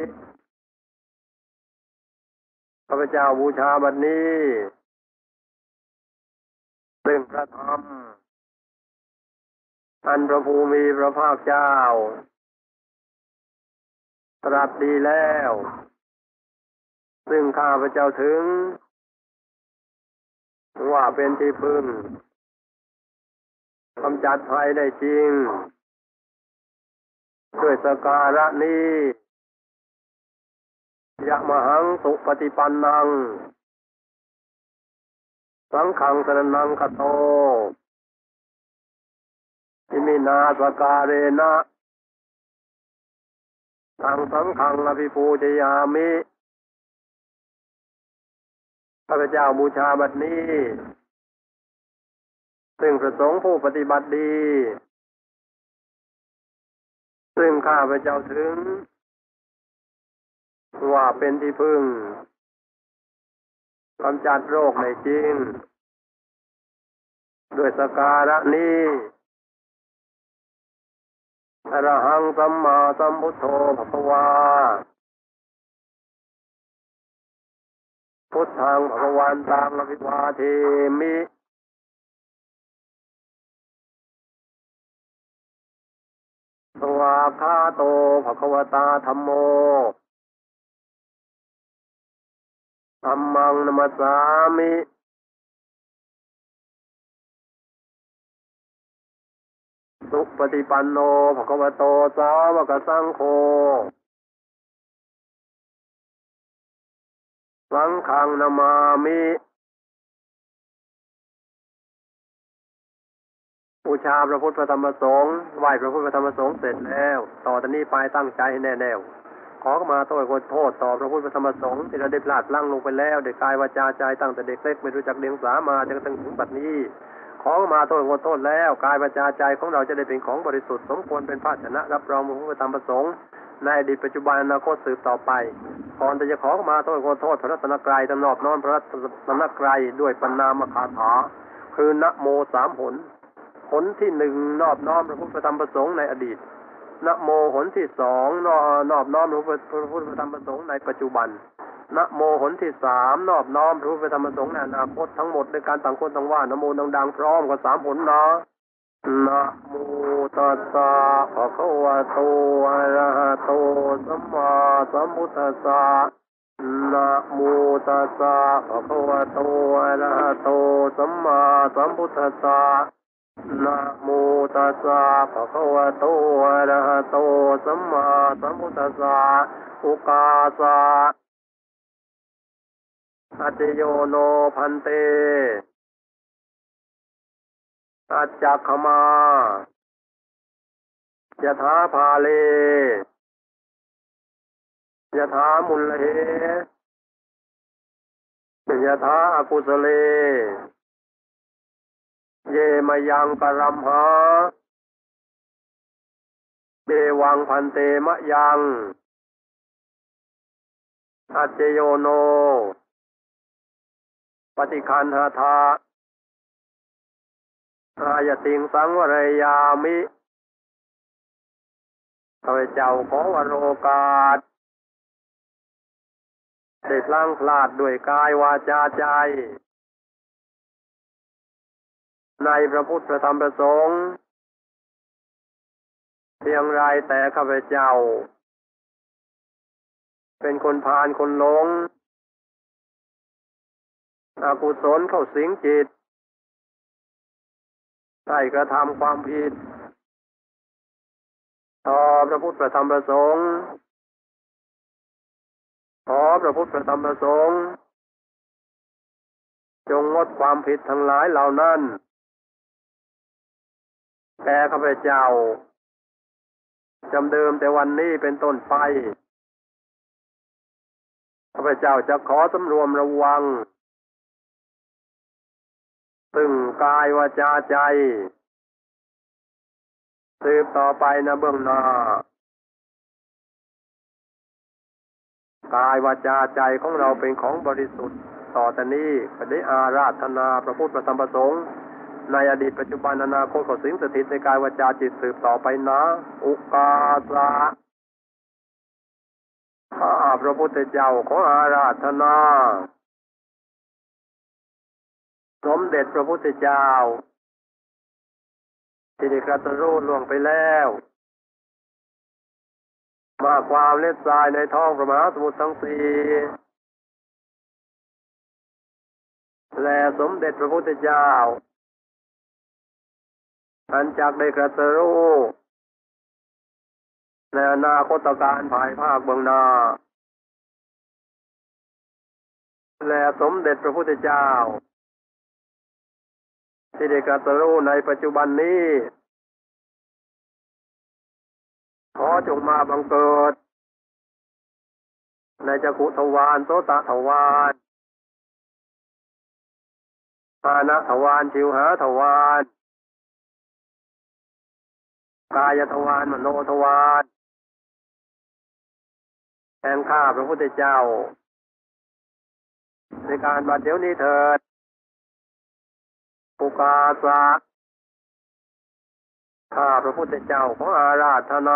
Speaker 1: ข้าพเจ้าบูชาบัดนี้ซึ่งพระธรรมอันพระภูมิพระภาคเจ้าตรัสดีแล้วซึ่งข้าพเจ้าถึงว่าเป็นที่พึ่งกำจัดภัยได้จริงด้วยสักการะนี้ยะมหังสุปฏิปันนังสังฆังสรณังคัจโตอิมินาสการณะตังสังฆังอภิปูชยามิข้าพเจ้าบูชาบัดนี้ซึ่งพระสงฆ์ผู้ปฏิบัติดีซึ่งข้าพเจ้าถึงว่าเป็นที่พึ่งกำจัดโรคในจริงด้วยสักการะนี้อรหังสัมมาสัมพุทโธภควาพุทธังภควันตังอภิวาเทมิสวากขาโตภควตาธัมโมธัมมังนัมสสามิสุปฏิปันโนภควโตสาวกสังโฆสังฆังนามามิบูชาพระพุทธพระธรรมสงฆ์ไหว้พระพุทธพระธรรมสงฆ์เสร็จแล้วต่อจากนี้ไปตั้งใจให้แน่แน่วขอขมาโทษขอโทษต่อพระพุทธพระธรรมสงฆ์ที่เราได้พลาดพลั้งลงไปแล้วเด็กกายวาจาใจตั้งแต่เด็กเล็กไม่รู้จักเลี้ยงสามาจนกระทั่งถึงปัจจุบันนี้ขอขมาโทษขอโทษแล้วกายวาจาใจของเราจะได้เป็นของบริสุทธิ์สมควรเป็นภาชนะรับรองพระพุทธพระธรรมพระสงฆ์ในอดีตปัจจุบันอนาคตสืบต่อไปก่อนที่จะขอขมาโทษขอโทษพระรัตนกรัยตำนอบน้อมพระรัตนกรัยด้วยปณามคาถาคือนะโมสามหนหนที่หนึ่งนอบน้อมพระพุทธพระธรรมพระสงฆ์ในอดีตนะโมหนที่สองนอบน้อมพระพุทธพระธรรมพระสงฆ์ในปัจจุบันนะโมหนที่สามนอบน้อมพระพุทธพระธรรมพระสงฆ์ในอนาคตทั้งหมดในการต่างคนต่างว่านะโมดังๆพร้อมกับสามหนนะนะโมตัสสะภะคะวะโตอะระหะโตสัมมาสัมพุทธัสสะนะโมตัสสะภะคะวะโตอะระหะโตสัมมาสัมพุทธัสสะนะโมตัสสะภะคะวะโตอะระหะโตสัมมาสัมพุทธัสสะอุกาสะอัจโยโนพันเตอัจจคมายถาภาเลยถามุลเหยถาอกุสเลเยมยังกรัมหาเดวังพันเตมะยังอัจเจโยโนปฏิคันหาทาอายติงสังวรยามิข้าพเจ้าขอวโรกาสได้พลั้งพลาดด้วยกายวาจาใจในพระพุทธพระธรรมพระสงฆ์เพียงไรแต่ข้าพเจ้าเป็นคนพาลคนหลงอกุศลเข้าสิงจิตได้กระทำความผิดต่อพระพุทธพระธรรมพระสงฆ์ขอพระพุทธพระธรรมพระสงฆ์จงงดความผิดทั้งหลายเหล่านั้นแก่ข้าพเจ้าจำเดิมแต่วันนี้เป็นต้นไปข้าพเจ้าจะขอสำรวมระวังซึ่งกายวาจาใจสืบต่อไปนะเบื้องหน้ากายวาจาใจของเราเป็นของบริสุทธิ์ต่อแต่นี้ก็ได้อาราธนาพระพุทธพระธรรมพระสงฆ์ในอดีตปัจจุบันอนาคตก็สิงสถิตในกายวาจาจิตสืบต่อไปนะอุกาสะข้าพระพุทธเจ้าขออาราธนาสมเด็จพระพุทธเจ้าที่ได้ตรัสรู้ล่วงไปแล้วมาความเล็ดทรายในท้องพระมหาสมุทรทั้งสี่และสมเด็จพระพุทธเจ้าอันจักได้ตรัสรู้ในอนาคตการภายภาคเบื้องหน้าและสมเด็จพระพุทธเจ้าที่ได้ตรัสรู้ในปัจจุบันนี้ขอจงมาบังเกิดในจักขุทวารโสตทวารฆานะทวารชิวหาทวารกายทวารมโนทวารแห่งข้าพระพุทธเจ้าในการบัดเดี๋ยวนี้เถิดอุกาสะข้าพระพุทธเจ้าขออาราธนา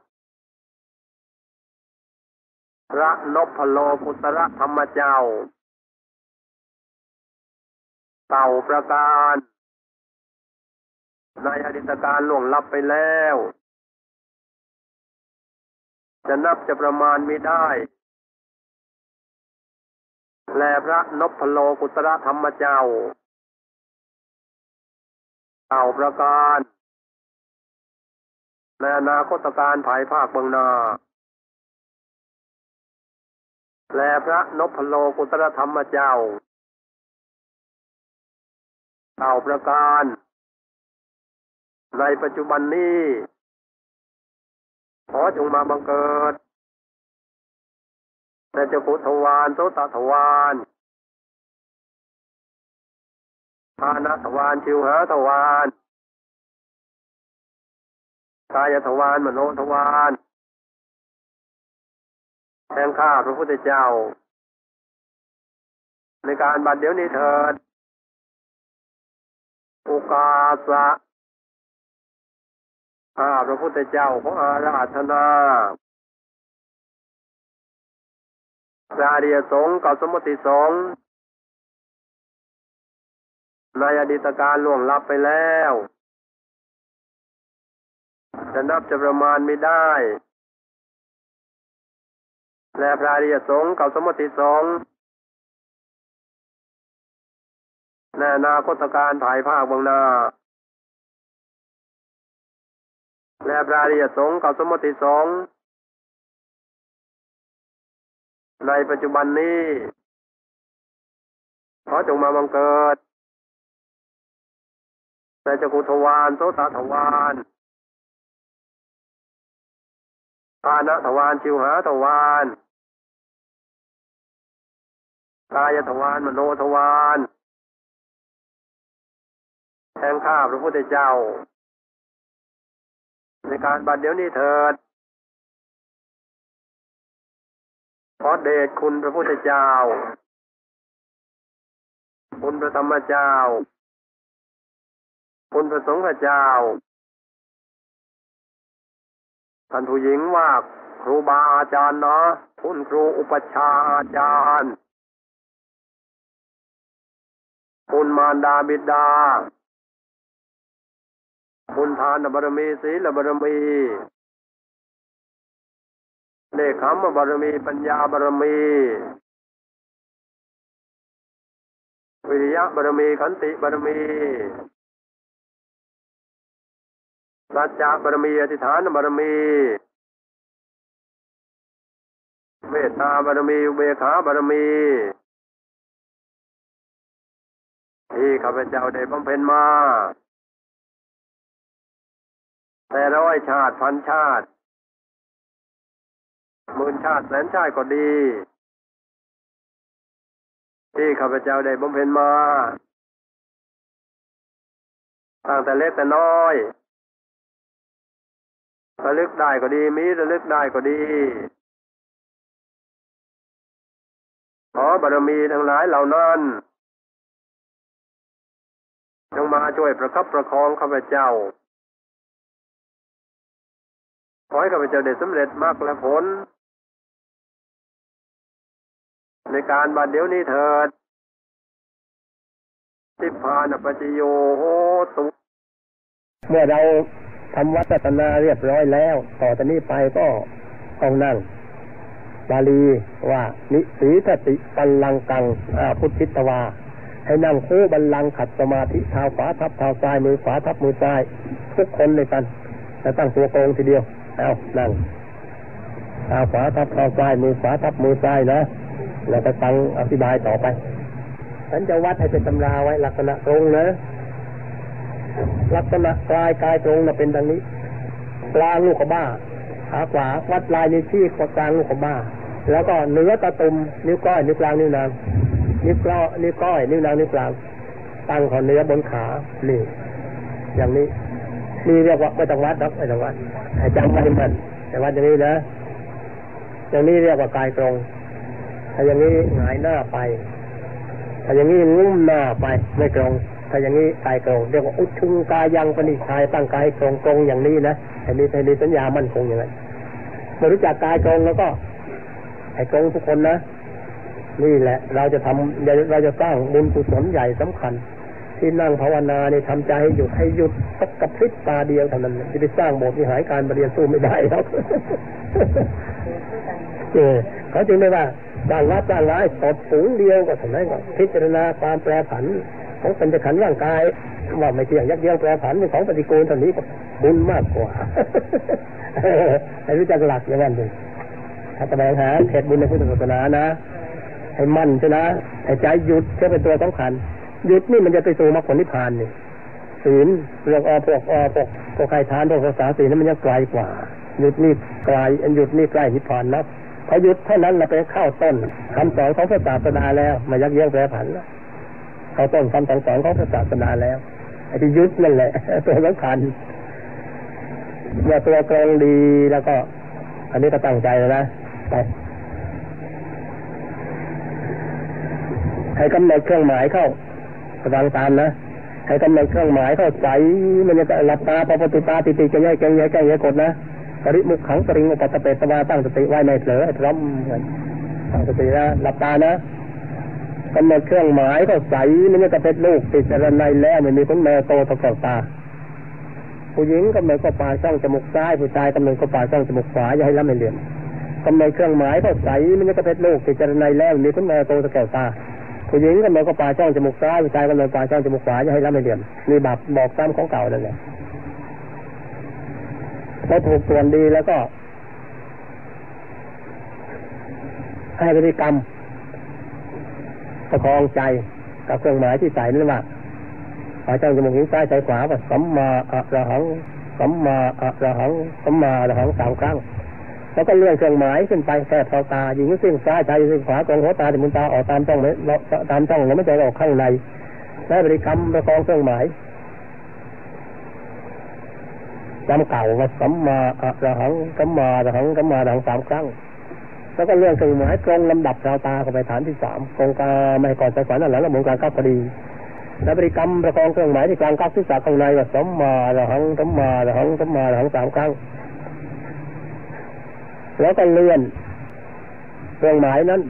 Speaker 1: พระนพโลกุตระธรรมเจ้าเต่าประการในอดีตการล่วงลับไปแล้วจะนับจะประมาณไม่ได้แลพระนพพโลกุตระธรรมเจ้าเก่าประการในอนาคตการภายภาคเบื้องหน้าแลพระนพพโลกุตระธรรมเจ้าเก่าประการในปัจจุบันนี้ขอจงมาบังเกิดในจักขุทวารโสตทวารฆานทวารชิวหาทวารกายทวารมโนทวารแห่งข้าพระพุทธเจ้าในการบัดเดี๋ยวนี้เถิดโอกาสะข้าพระพุทธเจ้าขออาราธนาพระอริยสงฆ์กับสมมติสงฆ์ในอดีตการล่วงลับไปแล้วจะนับจะประมาณไม่ได้และพระอริยสงฆ์กับสมมติสงฆ์ในอนาคตการภายภาคเบื้องหน้าและพระอริยสงฆ์กับสมมติสงฆ์ในปัจจุบันนี้ขอจงมาบังเกิดในจักขุทวารโสตทวารฆานทวารชิวหาทวารกายทวารมโนทวารแห่งข้าพระพุทธเจ้าในการบัดเดี๋ยวนี้เถิดขอเดชคุณพระพุทธเจ้าคุณพระธรรมเจ้าคุณพระสงฆ์เจ้าท่านผู้หญิงว่าครูบาอาจารย์เนาะคุณครูอุปัชฌาย์อาจารย์คุณมารดาบิดาคุณทานบารมีศีลบารมีเนคขมบารมีปัญญาบารมีวิริยะบารมีขันติบารมีสัจจะบารมีอธิษฐานบารมีเมตตาบารมีอุเบกขาบารมีที่ข้าพเจ้าได้บำเพ็ญมาแต่ร้อยชาติพันชาติหมื่นชาติแสนชาติก็ดีที่ข้าพเจ้าได้บำเพ็ญมาตั้งแต่เล็กแต่น้อยระลึกได้ก็ดีมีระลึกได้ก็ดีขอบารมีทั้งหลายเหล่านั้นจงมาช่วยประคับประคองข้าพเจ้าขอให้ข้าพเจ้าได้สำเร็จมรรคและผลในการบัดเดี๋ยวนี้เถิดนิพพานปัจจโยโหตุเมื่อเราทำวัดศาสนาเรียบร้อยแล้วต่อจากนี้ไปก็ต้องนั่งบาลีว่านิสีทติปัลลังกังอาพุทธิตวาให้นั่งคู่บัลลังก์ขัดสมาธิเท้าขวาทับเท้าซ้ายมือขวาทับมือซ้ายทุกคนเลยกันแล้วตั้งตัวโกงทีเดียวเอานั่งเท้าขวาทับเท้าซ้ายมือขวาทับมือซ้ายนะแล้วก็ตั้งอธิบายต่อไปฉันจะวัดให้เป็นตำราไว้ลักษณะตรงนะลักษณะกลายกายตรงน่ะเป็นดังนี้กลางลูกขบ้าขาขวาวัดลายนิ้วชี้กลางลูกขบ้าแล้วก็เนื้อตะตุ่มนิ้วก้อยนิ้วกลางนิ้วนางนิ้วกล้อนิ้วก้อยนิ้วนางนิ้วกลางตั้งของเนื้อบนขานี่อย่างนี้นี่เรียกว่าไม่ต้องวัดหรอกไม่ต้องวัดให้จำไว้มันแต่วัดอย่างนี้นะอย่างนี้เรียกว่ากายตรงถ้าอย่างนี้หงายหน้าไปถ้าอย่างนี้งุ้มหน้าไปไม่ตรงถ้าอย่างนี้กายตรงเรียกว่าอุชุงกายังปณิชายตั้งกายตรงตรงอย่างนี้นะให้มีให้มีสัญญามั่นคงอย่างนั้นเมื่อรู้จักกายตรงแล้วก็ให้ตรงทุกคนนะนี่แหละเราจะทำเราจะสร้างบุญกุศลใหญ่สำคัญที่นั่งภาวนาเนี่ยทำใจให้หยุดให้หยุดสักกระพริบตาเดียวเท่านั้นจะไปสร้างโบสถ์วิหารการประเรียนสู้ไม่ได้ครับ
Speaker 2: เออเขาจึงได้ว่าสร้างวัดสร้างร้ายตบสูงเดียวก็เท่านั้นก็พิจารณาความแปรผันของปัญจขันธ์ร่างกายว่าไม่เที่ยงยักเยี่ยงแปรผันเป็นของปฏิกูลเท่านี้ก็บุญมากกว่าให้รู้จักหลักอย่างนั้นเองถ้าแสดงหาเหตุบุญในพุทธศาสนานะให้มั่นใช่นะให้ใจหยุดจะเป็นตัวสำคัญหยุดนี่มันจะไปสู่มรรคผลนิพพานนี่ศีลเรื่องอพวกอพวกพวกใครทานพวกภาษาศีลนั้นมันยังไกลกว่าหยุดนี่ไกลอันหยุดนี่ใกล้นิพพานนะพอหยุดเท่านั้นเราไปเข้าต้นคำสอนของพระศาสดาแล้วมายักเยี่ยงแปรผันแล้วเข้าต้นคำสอนของพระศาสดาแล้วไอ้ที่หยุดนั่นแหละตัวสำคัญเมื่อตัวกรองดีแล้วก็อันนี้ก็ตั้งใจแล้วนะไปให้กำหนดเครื่องหมายเข้าฟังตามนะให้กำหนดเครื่องหมายเข้าใจมันจะหลับตาพอปฏิปาติติจะแยกแยกแยกแยกกดนะปริมุขขังปริงอุปตะเปตวาตั้งสติไว้ในเผลอพร้อมตั้งสตินะหลับตานะกำหนดเครื่องหมายเข้าใจมันจะเป็นลูกติดอะไรในแล้วมันมีคนแม่โตตะเกียบตาผู้หญิงกำหนดก็ปาช่องจมูกซ้ายผู้ชายกำหนดก็ปาช่องจมูกขวาอย่าให้ล้ำไม่เหลี่ยมกำหนดเครื่องหมายเข้าใจมันจะเป็นลูกติดอะไรในแล้วมีคนแม่โตตะเกียบตาผู้หญิงกำหนดก็ปาช่องจมูกซ้ายผู้ชายกำหนดปาช่องจมูกขวาอย่าให้ล้ำไม่เหลี่ยมมีบาปบอกซ้ำของเก่านั่นแหละพอถูกส่วนดีแล้วก็ให้บริกรรมประคองใจกับเครื่องหมายที่ใส่นั่นว่าปาช่องจมูกหิ้งซ้ายใจขวาว่าสัมมาอะระหังสัมมาอะระหังสัมมาอะระหังสามครั้งแล้วก็เลื่อนเครื่องหมายขึ้นไปแค่เท้าตายิงซึ่งซ้ายใจซึ่งขวาตรงหัวตาถึงมุนตาออกตามช่องไม่ตามช่องแล้วไม่ใจออกข้างในแล้วบริกรรมประคองเครื่องหมายจำเก่าว่าสัมมาอะระหังสัมมาอะระหังสัมมาอะระหังสามครั้งแล้วก็เลื่อนเครื่องหมายตรงลำดับเท้าตาเข้าไปฐานที่สามกงกาไม่ก่อนใจฝันนั่นแหละแล้วหมุนการก้าวพอดีแล้วบริกรรมประคองเครื่องหมายที่กลางก้าวศีรษะข้างในว่าสัมมาอะระหังสัมมาอะระหังสัมมาอะระหังสามครั้งแล้วก็เลื่อนเครื่องหมายนั้น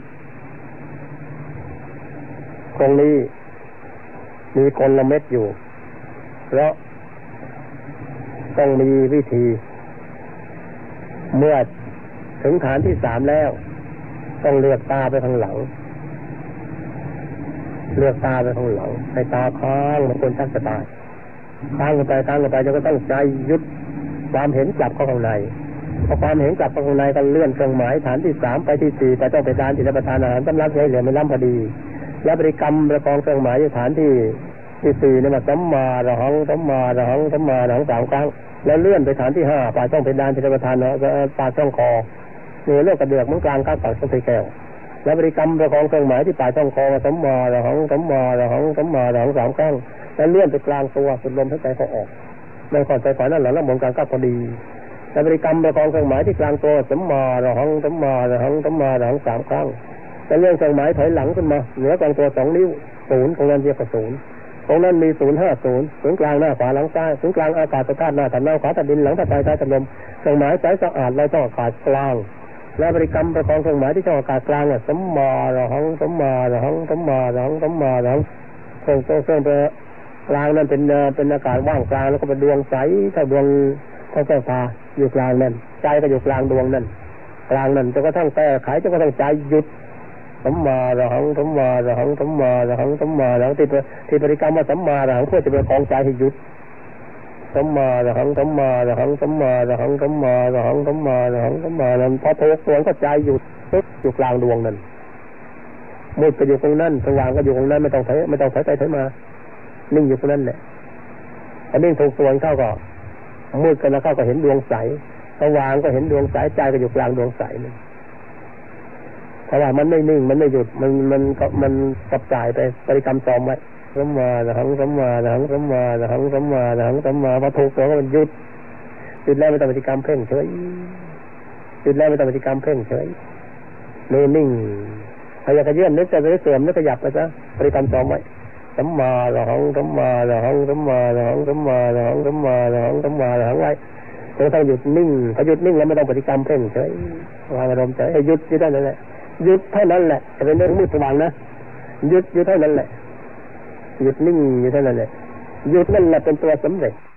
Speaker 2: ตรงนี้มีกลเม็ดอยู่แล้วต้องมีวิธีเมื่อถึงฐานที่สามแล้วต้องเลือกตาไปข้างหลังเลือกตาไปข้างหลังให้ตาค้างเหมือนคนชักจะตายค้างกันไปค้างกันไปจนก็ต้องใจยึดความเห็นกลับเข้าข้างในพอความเห็นกลับเข้าข้างในก็เลื่อนเครื่องหมายฐานที่สามไปที่สี่แต่ต้องไปทานจิตประทานอาหารสำลักให้เหลือไม่ล้ำพอดีและบริกรรมประคองเครื่องหมายที่ฐานที่ที่สี่นี่มาสัมมาระหังสัมมาระหังสัมมาระหังสามครั้งแล้วเลื่อนไปฐานที่ห้าปลายช่องเพดานจิตประทานนะปลายช่องคอเนื้อเลือดกระเดือกเหมือนกลางก้าวปากช่องแก้วและบริกรรมประคองเครื่องหมายที่ปลายช่องคอสัมมาระหังสัมมาระหังสัมมาระหังสามครั้งแล้วเลื่อนไปกลางตัวสุดลมหายใจเข้าออกไม่ก่อนใจฝันนั่นแหละแล้วหมุนการก้าวพอดีและบริกรรมประคองเครื่องหมายที่กลางตัวสัมมาระหังสัมมาระหังสัมมาระหังสามครั้งแล้วเลื่อนเครื่องหมายถอยหลังขึ้นมาเหนือกลางตัวสองนิ้วศูนย์ตรงนั้นเรียกว่าศูนย์ตรงนั้นมีศูนย์ห้าศูนย์ศูนย์กลางหน้าขวาหลังซ้ายศูนย์กลางอากาศธาตุหน้าถัดหน้าขวาถัดดินหลังถัดใจใต้ถัดลมเครื่องหมายสายสะอาดลอยช่องอากาศกลางและบริกรรมประคองเครื่องหมายที่ช่องอากาศกลางอ่ะสัมมาระหังสัมมาระหังสัมมาระหังสัมมาระหังเครื่องตัวเครื่องตัวกลางนั้นเป็นเป็นอากาศว่างกลางแล้วก็เป็นดวงใสเท่าดวงเท่าแก้วตาอยู่กลางนั่นใจก็อยู่กลางดวงนั่นกลางนั่นจนกระทั่งแก้ไขจนกระทั่งใจหยุดสัมมาระหังสัมมาระหังสัมมาระหังสัมมาระหังที่ที่บริกรรมว่าสัมมาระหังเพื่อจะประคองใจให้หยุดสัมมาระหังสัมมาระหังสัมมาระหังสัมมาระหังสัมมาระหังสัมมานั้นพอถูกดวงก็ใจหยุดปึ๊บอยู่กลางดวงนั่นมืดก็อยู่ตรงนั้นสว่างก็อยู่ตรงนั้นไม่ต้องถอยไม่ต้องถอยไปถอยมานิ่งอยู่ตรงนั้นแหละอันนี้ถูกดวงเข้าก็มืดกันแล้วเข้าก็เห็นดวงใสสว่างก็เห็นดวงใสใจก็อยู่กลางดวงใสนั่นเพราะว่ามันไม่นิ่งมันไม่หยุดมันมันมันกระจายไปบริกรรมซ้อมไว้สัมมาระหังสัมมาระหังสัมมาระหังสัมมาระหังสัมมาพอถูกตัวก็มันหยุดหยุดแล้วไม่ต้องบริกรรมเพ่งเฉยหยุดแล้วไม่ต้องบริกรรมเพ่งเฉยนิ่งพยายามเยื่อนนึกจะเสื่อมนึกขยับไปซะบริกรรมซ้อมไว้สัมมาระหังสัมมาระหังสัมมาระหังสัมมาระหังสัมมาระหังสัมมาระหังไว้จนต้องหยุดนิ่งพอหยุดนิ่งแล้วไม่ต้องบริกรรมเพ่งเฉยวางอารมณ์เฉยหยุดอยู่ได้นั่นแหละหยุดเท่านั้นแหละจะเป็นเรื่องมืดสว่างนะหยุดอยู่เท่านั้นแหละหยุดนิ่งอยู่เท่านั้นแหละหยุดนั่นแหละเป็นตัวสำเร็จ